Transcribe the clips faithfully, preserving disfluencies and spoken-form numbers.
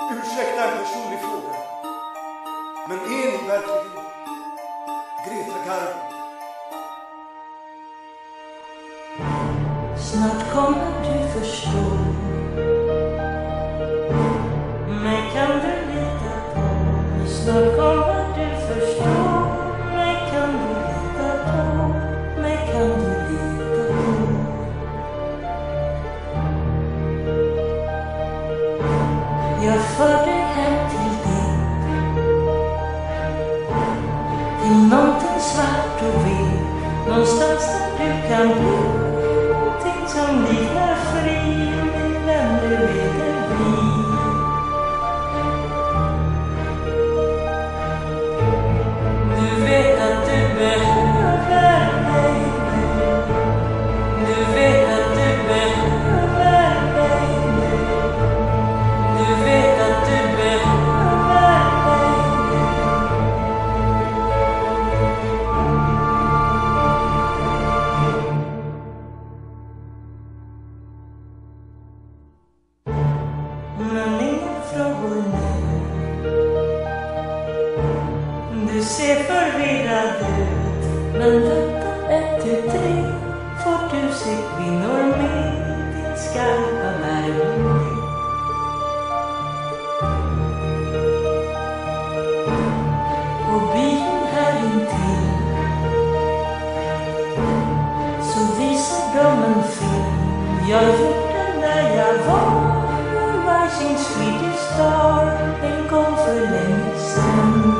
Ursäkta en personlig fråga. Men är ni verkligen Greta Garbo? Snart kommer du förstå. Mig kan du lita på. Snart kommer du förstå. Mig kan du lita på. Mig kan du lita på. Jag för dig hem till dig. Till någonting svart och vitt. Någonstans där du kan bli. Någonting som liknar fri. Min vän, du vet det blir. Du vet att du behöver mig. Du vet att du behöver mig. Du vet att du behöver mig. Men inga frågor nu. Du ser förvirrad ut. Men vänta ett, tu, tre. Får du se kvinnor med din skarpa värme. Och bilen här intill. Så visar de en film. Jag gjorde när jag var Rising Swedish Star. En gång för länge sedan.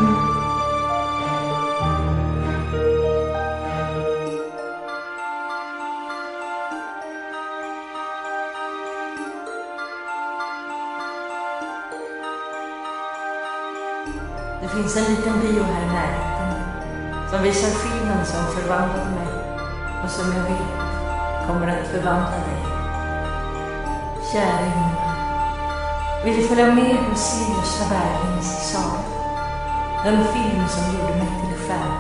Det finns en liten bio här i närheten som visar filmen som förvandlade mig och som jag vet kommer att förvandla dig. Kära Ingmar, vill du följa med hur Sirius Berlings sa? Den film som gjorde mig till stjärna.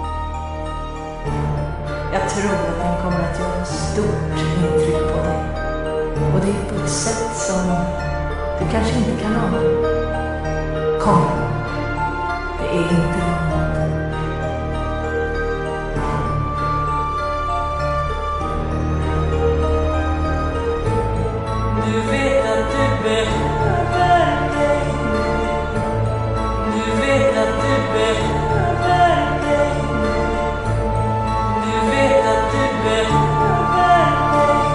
Jag tror att den kommer att göra stort intryck på dig. Och det är på ett sätt som du kanske inte kan ana. Kom. Det är inte långt. Du vet att du behöver mig. Du vet att du behöver mig. Du vet att du behöver mig.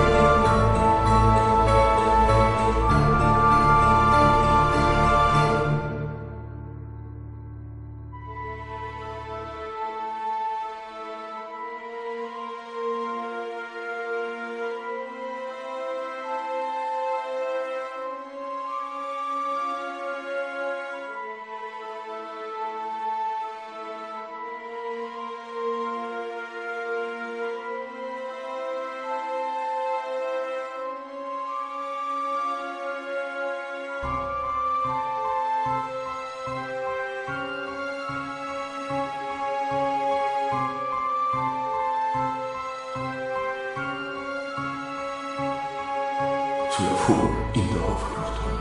Så jag får inte ha för bråttom.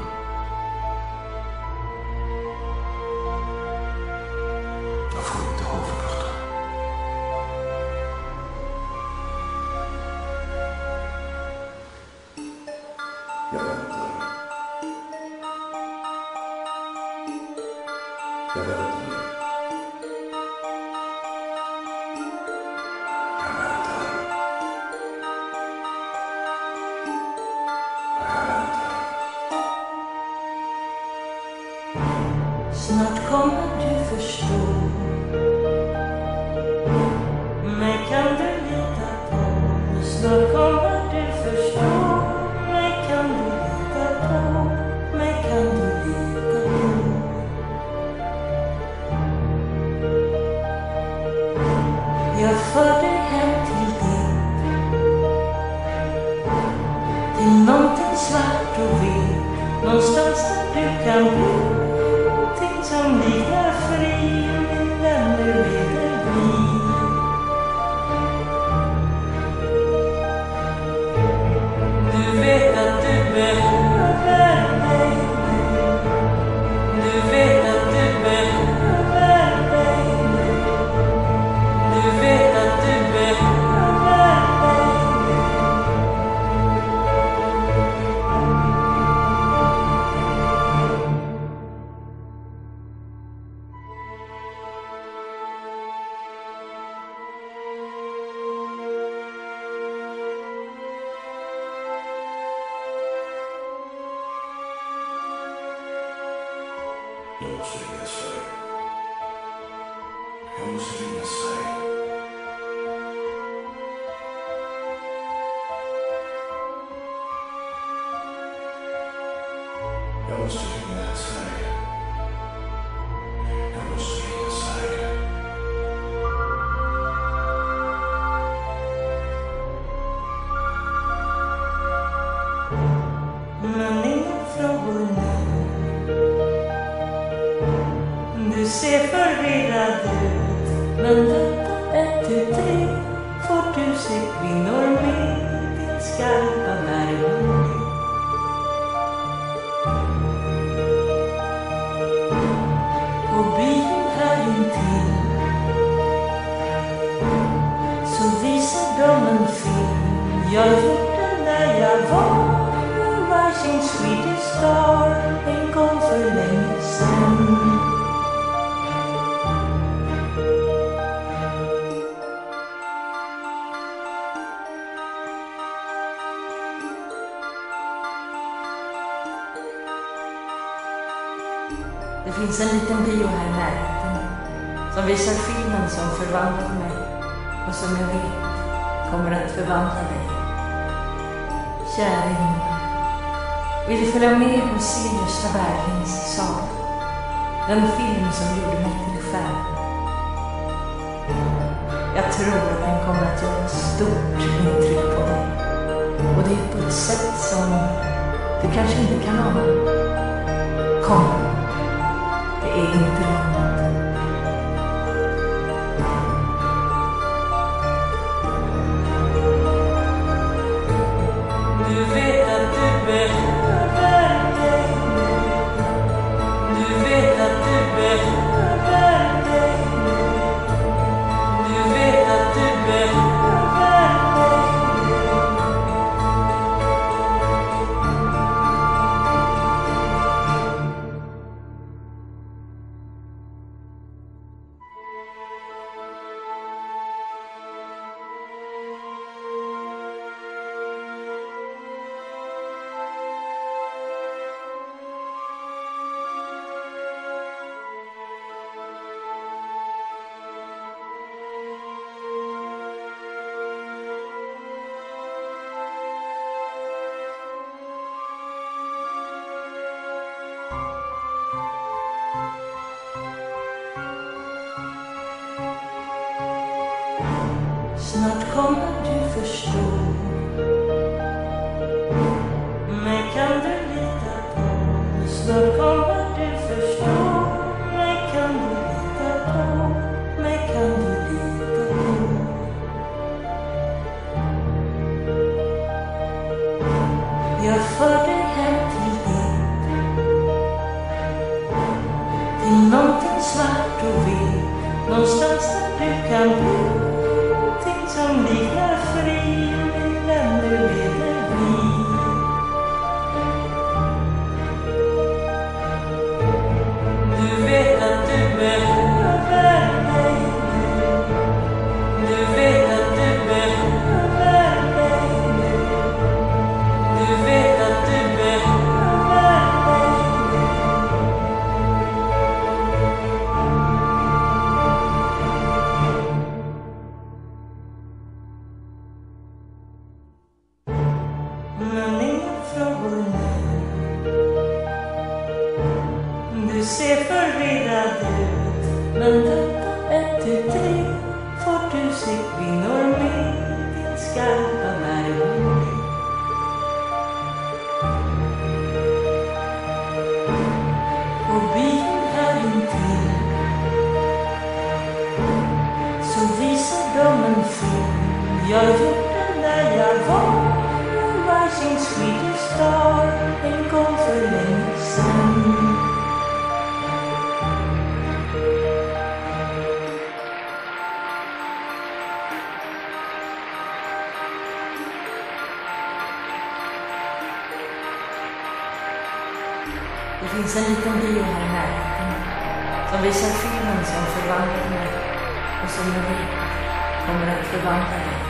Jag får inte ha för bråttom. Jag väntar. Jag väntar. Snart kommer du förstå. Mig kan du lita på. Snart kommer du förstå. Mig kan du lita på. Mig kan du lita på. Jag för dig hem till dig. Till någonting svart och vitt. Någonstans där du kan bli. Som liknar fri, min vän, du vet det blir. Du vet att du behöver mig. Jag måste ringa Sverige. Jag måste ringa Sverige. Jag måste ringa Sverige. Jag måste ringa Sverige. Men inga frågor nu. Du ser förvirrad ut. Men detta ett, tu, tre. Får du se kvinnor med din skarpa värme. På byn här intill så visar de en film jag gjorde när jag var Rising Swedish Star en gång för länge sedan. Det finns en liten bio här i närheten som visar filmen som förvandlade mig och som jag vet kommer att förvandla dig. Kära Ingmar, vill du följa med och se Gösta Berlings saga? Den film som gjorde mig till fan. Jag tror att den kommer att göra stort intryck på dig. Och det är på ett sätt som du kanske inte kan ana. Kom. Det är inte långt. Du vet att du behöver mig. Du vet att du behöver mig. Du vet att du behöver mig. Snart kommer du förstå. Mig kan du lita på. Snart kommer du förstå. Mig kan du lita på. Mig kan du lita på. Jag för dig hem till dig. Till någonting svart och vitt. Någonstans där du kan bo. Som liknar fri, min vän, du leder vi. Du vet att du behöver mig. Du vet att du behöver mig. Du vet att du behöver mig. Men inga frågor nu. Du ser förvirrad ut. Men detta ett, tu, tre. Får du se kvinnor med din skarpa värme. På byn här intill så visar de en film jag gjorde när jag var Rising Swedish Star en gång för länge sedan. Det finns en liten bio här i närheten som visar filmen som förvandlade mig och som jag vet kommer att förvandla dig.